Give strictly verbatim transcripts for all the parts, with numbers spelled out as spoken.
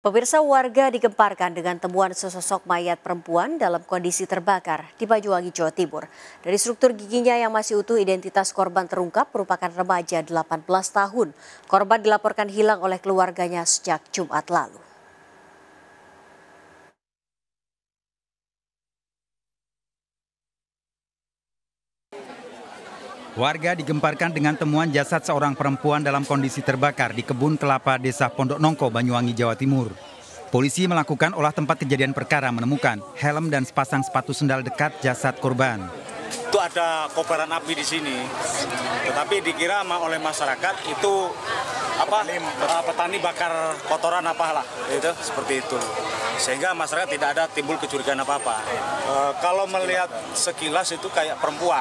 Pemirsa, warga digemparkan dengan temuan sesosok mayat perempuan dalam kondisi terbakar di Banyuwangi, Jawa Timur. Dari struktur giginya yang masih utuh, identitas korban terungkap merupakan remaja delapan belas tahun. Korban dilaporkan hilang oleh keluarganya sejak Jumat lalu. Warga digemparkan dengan temuan jasad seorang perempuan dalam kondisi terbakar di kebun kelapa Desa Pondok Nongko, Banyuwangi, Jawa Timur. Polisi melakukan olah tempat kejadian perkara, menemukan helm dan sepasang sepatu sendal dekat jasad korban. Itu ada kobaran api di sini, tetapi dikira oleh masyarakat itu apa petani bakar kotoran apalah, itu seperti itu, sehingga masyarakat tidak ada timbul kecurigaan apa apa. E, kalau melihat sekilas itu kayak perempuan.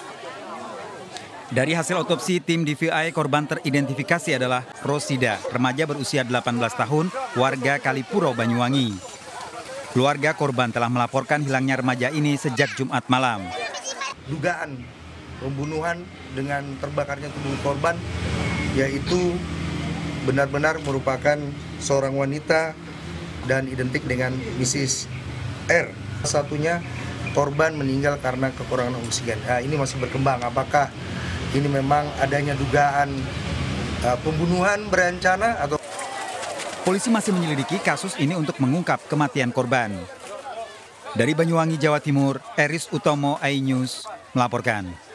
Dari hasil otopsi, tim D V I korban teridentifikasi adalah Rosida, remaja berusia delapan belas tahun, warga Kalipuro, Banyuwangi. Keluarga korban telah melaporkan hilangnya remaja ini sejak Jumat malam. Dugaan pembunuhan dengan terbakarnya tubuh korban, yaitu benar-benar merupakan seorang wanita dan identik dengan Missus R. Satunya korban meninggal karena kekurangan oksigen. Nah, ini masih berkembang, apakah ini memang adanya dugaan uh, pembunuhan berencana atau... Polisi masih menyelidiki kasus ini untuk mengungkap kematian korban. Dari Banyuwangi, Jawa Timur, Eris Utomo, iNews melaporkan.